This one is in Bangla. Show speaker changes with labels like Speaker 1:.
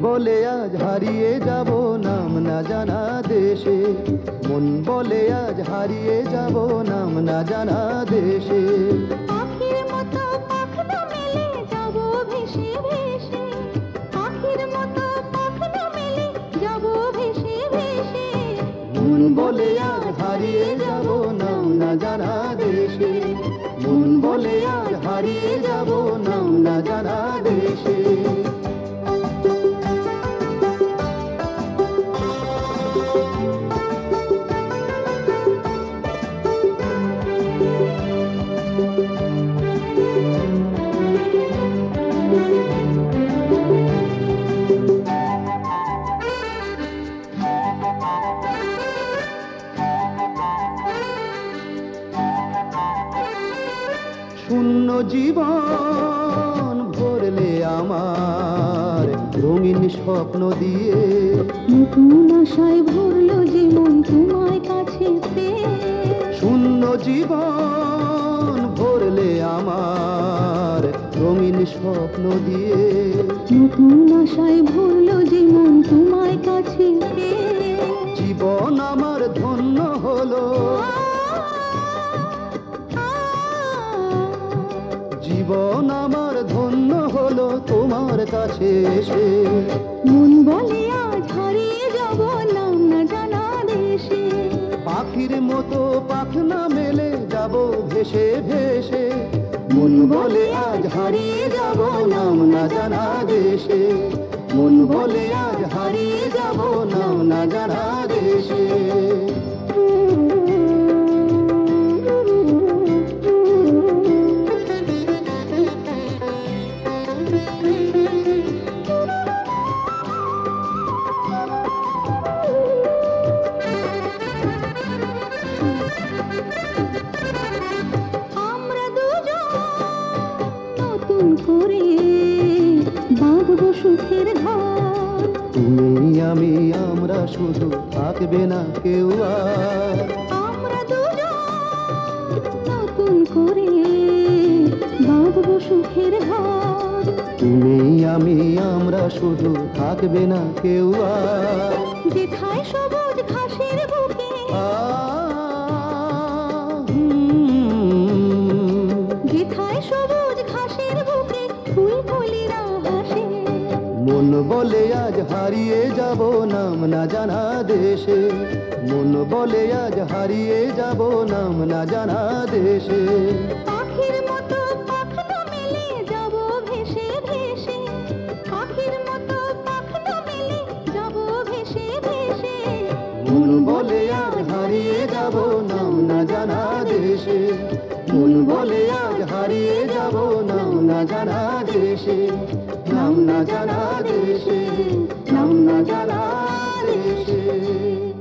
Speaker 1: বলে আজ হারিয়ে যাব নাম না জানা দেশে, মন বলে আজ হারিয়ে যাব নাম না জানা দেশে।
Speaker 2: পাখির মতো পাখনা মেলে যাব ভেসে ভেসে, পাখির মতো পাখনা মেলে যাব ভেসে ভেসে।
Speaker 1: মন বলে আজ হারিয়ে যাব নাম না জানা দেশে, মন বলে আজ হারিয়ে যাব নাম না জানা দেশে। শূন্য জীবন ভরলে আমার রঙিন স্বপ্ন দিয়ে,
Speaker 2: নতুন আশায় ভরলো জীবন তোমায় কাছে পেয়ে।
Speaker 1: শূন্য জীবন ভরলে আমার রঙিন স্বপ্ন দিয়ে,
Speaker 2: নতুন আশায় ভরলো জীবন তোমায় কাছে পেয়ে।
Speaker 1: জীবন আমার ধন্য হলো, জীবন আমার ধন্য হলো তোমার কাছে এসে।
Speaker 2: মন বলে আজ হারিয়ে যাব নাম না জানা দেশে,
Speaker 1: পাখির মতো পাখনা মেলে যাব ভেসে ভেসে। মন বলে আজ হারিয়ে যাব নাম না জানা দেশে, মন বলে আজ হারিয়ে যাব নাম না জানা দেশে।
Speaker 2: আমরা দুজন নতুন করে বাঁধবো সুখের ঘর,
Speaker 1: তুমি আমি আমরা শুধু থাকবে না কেউ আর।
Speaker 2: আমরা দুজন নতুন করে বাঁধবো সুখের ঘর,
Speaker 1: তুমি আমি আমরা শুধু থাকবে না কেউ আর।
Speaker 2: যেথায় সবুজ ঘাসের বুকে, যেথায় সবুজ ঘাসের বুকে ফুল কলিরা হাসে।
Speaker 1: মন বলে আজ হারিয়ে যাব নাম না জানা দেশে, মন বলে আজ হারিয়ে যাব নাম না জানা দেশে।
Speaker 2: পাখির মতো পাখনা মেলে যাব ভেসে ভেসে, পাখির মতো পাখনা মেলে যাব ভেসে ভেসে।
Speaker 1: মন বলে আজ হারিয়ে যাব নাম না জানা দেশে, মন বলে আজ হারিয়ে যাব নাম না জানা দেশে, নাম না জানা দেশে, নাম না জানা দেশে।